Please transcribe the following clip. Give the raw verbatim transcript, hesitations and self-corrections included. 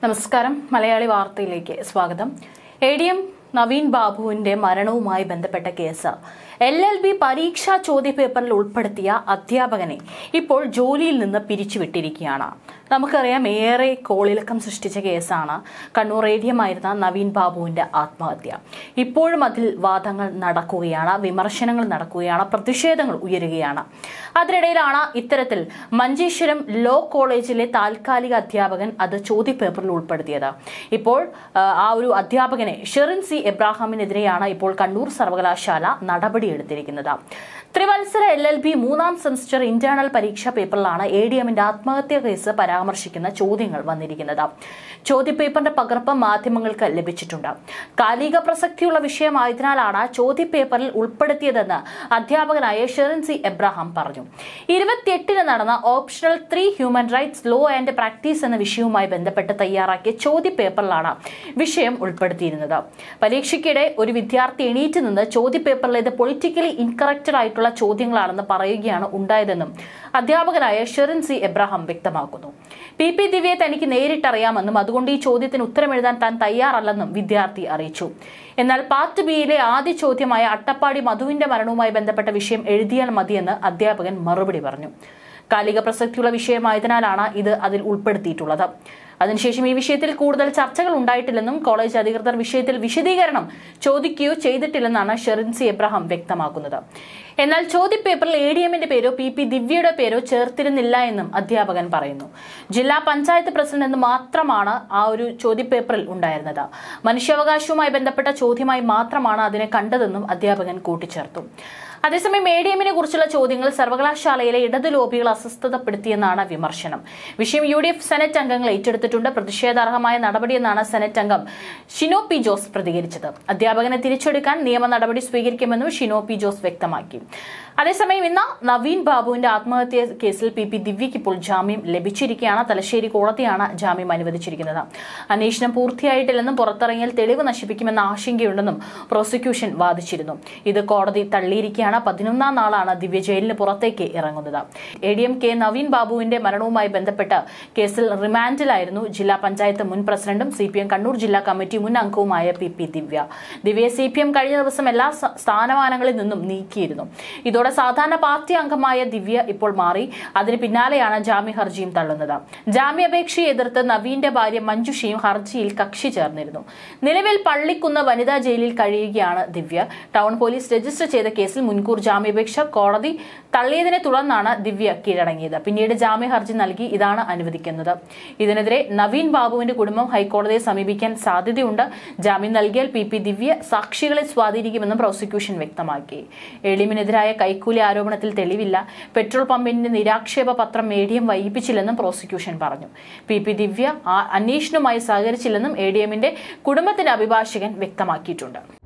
നമസ്കാരം. മലയാളി വാർത്തയിലേക്ക് സ്വാഗതം. എ ഡി എം നവീൻ ബാബുവിന്റെ മരണവുമായി ബന്ധപ്പെട്ട കേസ് എൽ എൽ ബി പരീക്ഷാ ചോദ്യപേപ്പറിൽ ഉൾപ്പെടുത്തിയ അധ്യാപകനെ ഇപ്പോൾ ജോലിയിൽ നിന്ന് പിരിച്ചുവിട്ടിരിക്കുകയാണ്. നമുക്കറിയാം, ഏറെ കോളിളക്കം സൃഷ്ടിച്ച കേസാണ് കണ്ണൂർ എ ഡി എം ആയിരുന്ന നവീൻ ബാബുവിന്റെ ആത്മഹത്യ. ഇപ്പോഴും അതിൽ വാദങ്ങൾ നടക്കുകയാണ്, വിമർശനങ്ങൾ നടക്കുകയാണ്, പ്രതിഷേധങ്ങൾ ഉയരുകയാണ്. അതിനിടയിലാണ് ഇത്തരത്തിൽ മഞ്ചേശ്വരം ലോ കോളേജിലെ താൽക്കാലിക അധ്യാപകൻ അത് ചോദ്യപേപ്പറിൽ ഉൾപ്പെടുത്തിയത്. ഇപ്പോൾ ആ ഒരു അധ്യാപകനെ ഷെറിൻ സി എബ്രാഹാമിനെതിരെയാണ് ഇപ്പോൾ കണ്ണൂർ സർവകലാശാല നടപടിയെടുത്തിരിക്കുന്നത്. ത്രിവത്സര എൽ എൽ ബി മൂന്നാം സെമസ്റ്റർ ഇന്റേണൽ പരീക്ഷാ പേപ്പറിലാണ് എ ഡി എമ്മിന്റെ ആത്മഹത്യാ കേസ് പരാമർശിക്കുന്ന ചോദ്യങ്ങൾ വന്നിരിക്കുന്നത്. ചോദ്യപേപ്പറിന്റെ പകർപ്പ് മാധ്യമങ്ങൾക്ക് ലഭിച്ചിട്ടുണ്ട്. കാലിക പ്രസക്തിയുള്ള വിഷയമായതിനാലാണ് ചോദ്യപേപ്പറിൽ ഉൾപ്പെടുത്തിയതെന്ന് അധ്യാപകനായ ഷെറിൻ സി എബ്രാഹാം പറഞ്ഞു. ഇരുപത്തിയെട്ടിന് നടന്ന optional three human rights law and practice എന്ന വിഷയവുമായി ബന്ധപ്പെട്ട് തയ്യാറാക്കിയ ചോദ്യപേപ്പറിലാണ് വിഷയം ഉൾപ്പെടുത്തിയിരുന്നത്. പരീക്ഷയ്ക്കിടെ ഒരു വിദ്യാർത്ഥി എണീറ്റ് നിന്ന് ചോദ്യപേപ്പറിലേത് പൊളിറ്റിക്കലി ഇൻകറക്റ്റഡ് ആയിട്ടുള്ള ചോദ്യങ്ങളാണെന്ന് പറയുകയാണ് ഉണ്ടായതെന്നും അധ്യാപകനായ ഷെറിൻ സി എബ്രാഹാം വ്യക്തമാക്കുന്നു. പി പി ദിവ്യയെ തനിക്ക് നേരിട്ടറിയാമെന്നും അതുകൊണ്ട് ഈ ചോദ്യത്തിന് ഉത്തരമെഴുതാൻ താൻ തയ്യാറല്ലെന്നും വിദ്യാർത്ഥി അറിയിച്ചു. എന്നാൽ പാർട്ട് ബിയിലെ ആദ്യ ചോദ്യമായ അട്ടപ്പാടി മധുവിന്റെ മരണവുമായി ബന്ധപ്പെട്ട വിഷയം എഴുതിയാൽ മതിയെന്ന് അധ്യാപകൻ മറുപടി പറഞ്ഞു. കാലിക പ്രസക്തിയുള്ള വിഷയമായതിനാലാണ് ഇത് അതിൽ ഉൾപ്പെടുത്തിയിട്ടുള്ളത്. അതിനുശേഷം ഈ വിഷയത്തിൽ കൂടുതൽ ചർച്ചകൾ ഉണ്ടായിട്ടില്ലെന്നും കോളേജ് അധികൃതർ വിഷയത്തിൽ വിശദീകരണം ചോദിക്കുകയോ ചെയ്തിട്ടില്ലെന്നാണ് ഷെറിൻ സി എബ്രാഹാം വ്യക്തമാക്കുന്നത്. എന്നാൽ ചോദ്യപേപ്പറിൽ എ ഡി എമ്മിന്റെ പേരോ പി പി ദിവ്യയുടെ പേരോ ചേർത്തിരുന്നില്ല എന്നും അധ്യാപകൻ പറയുന്നു. ജില്ലാ പഞ്ചായത്ത് പ്രസിഡന്റ് എന്ന് മാത്രമാണ് ആ ഒരു ചോദ്യപേപ്പറിൽ ഉണ്ടായിരുന്നത്. മനുഷ്യാവകാശവുമായി ബന്ധപ്പെട്ട ചോദ്യമായി മാത്രമാണ് അതിനെ കണ്ടതെന്നും അധ്യാപകൻ കൂട്ടിച്ചേർത്തു. അതേസമയം എ ഡി എമ്മിനെ കുറിച്ചുള്ള ചോദ്യങ്ങൾ സർവകലാശാലയിലെ ഇടതു ലോബികൾ അസ്വസ്ഥതപ്പെടുത്തിയെന്നാണ് വിമർശനം. വിഷയം യു ഡി എഫ് സെനറ്റ് അംഗങ്ങൾ ഏറ്റെടുത്തിട്ടുണ്ട്. പ്രതിഷേധാർഹമായ നടപടിയെന്നാണ് സെനറ്റ് അംഗം ഷിനോ പി ജോസ് പ്രതികരിച്ചത്. അധ്യാപകനെ തിരിച്ചെടുക്കാൻ നിയമ നടപടി സ്വീകരിക്കുമെന്നും ഷിനോ പി ജോസ് വ്യക്തമാക്കി. അതേസമയം ഇന്ന് നവീൻ ബാബുവിന്റെ ആത്മഹത്യ കേസിൽ പി പി ദിവ്യയ്ക്ക് ഇപ്പോൾ ജാമ്യം ലഭിച്ചിരിക്കുകയാണ്. തലശ്ശേരി കോടതിയാണ് ജാമ്യം അനുവദിച്ചിരിക്കുന്നത്. അന്വേഷണം പൂർത്തിയായിട്ടില്ലെന്നും പുറത്തിറങ്ങിയാൽ തെളിവ് നശിപ്പിക്കുമെന്ന ആശങ്കയുണ്ടെന്നും പ്രോസിക്യൂഷൻ വാദിച്ചിരുന്നു. ഇത് കോടതി തള്ളിയിരിക്കുകയാണ്. പതിനൊന്നാം നാളാണ് ദിവ്യ ജയിലിന് പുറത്തേക്ക് ഇറങ്ങുന്നത്. A D M K Naveen ബാബുവിന്റെ മരണവുമായി ബന്ധപ്പെട്ട കേസിൽ റിമാൻഡിലായിരുന്നു ജില്ലാ പഞ്ചായത്ത് മുൻ പ്രസിഡന്റും സി പി എം കണ്ണൂർ ജില്ലാ കമ്മിറ്റി മുൻ അംഗവുമായ പി പി ദിവ്യ. ദിവ്യയെ സി പി എം കഴിഞ്ഞ ദിവസം എല്ലാ സ്ഥാനമാനങ്ങളിൽ നിന്നും നീക്കിയിരുന്നു. ഇതോടെ സാധാരണ പാർട്ടി അംഗമായ ദിവ്യ ഇപ്പോൾ മാറി. അതിന് പിന്നാലെയാണ് ജാമ്യ ഹർജിയും തള്ളുന്നത്. ജാമ്യാപേക്ഷയെ എതിർത്ത് നവീന്റെ ഭാര്യ മഞ്ജുഷയും ഹർജിയിൽ കക്ഷി ചേർന്നിരുന്നു. നിലവിൽ പള്ളിക്കുന്ന് വനിതാ ജയിലിൽ കഴിയുകയാണ് ദിവ്യ. ടൗൺ പോലീസ് രജിസ്റ്റർ ചെയ്ത കേസിൽ മുൻകൂർ ജാമ്യാപേക്ഷ കോടതി തള്ളിയതിനെ തുടർന്നാണ് ദിവ്യ കീഴടങ്ങിയത്. പിന്നീട് ജാമ്യ ഹർജി നൽകി ഇതാണ് അനുവദിക്കുന്നത്. ഇതിനെതിരെ നവീൻ ബാബുവിന്റെ കുടുംബം ഹൈക്കോടതിയെ സമീപിക്കാൻ സാധ്യതയുണ്ട്. ജാമ്യം നൽകിയാൽ പി പി ദിവ്യ സാക്ഷികളെ സ്വാധീനിക്കുമെന്നും പ്രോസിക്യൂഷൻ വ്യക്തമാക്കി. എ ഡി എമ്മിനെതിരായ കൈക്കൂലി ആരോപണത്തിൽ തെളിവില്ല. പെട്രോൾ പമ്പിന്റെ നിരാക്ഷേപ പത്രം എ ഡി എം വൈകിപ്പിച്ചില്ലെന്നും പ്രോസിക്യൂഷൻ പറഞ്ഞു. പി പി ദിവ്യ അന്വേഷണവുമായി സഹകരിച്ചില്ലെന്നും എ ഡി എമ്മിന്റെ കുടുംബത്തിന്റെ അഭിഭാഷകൻ വ്യക്തമാക്കിയിട്ടുണ്ട്.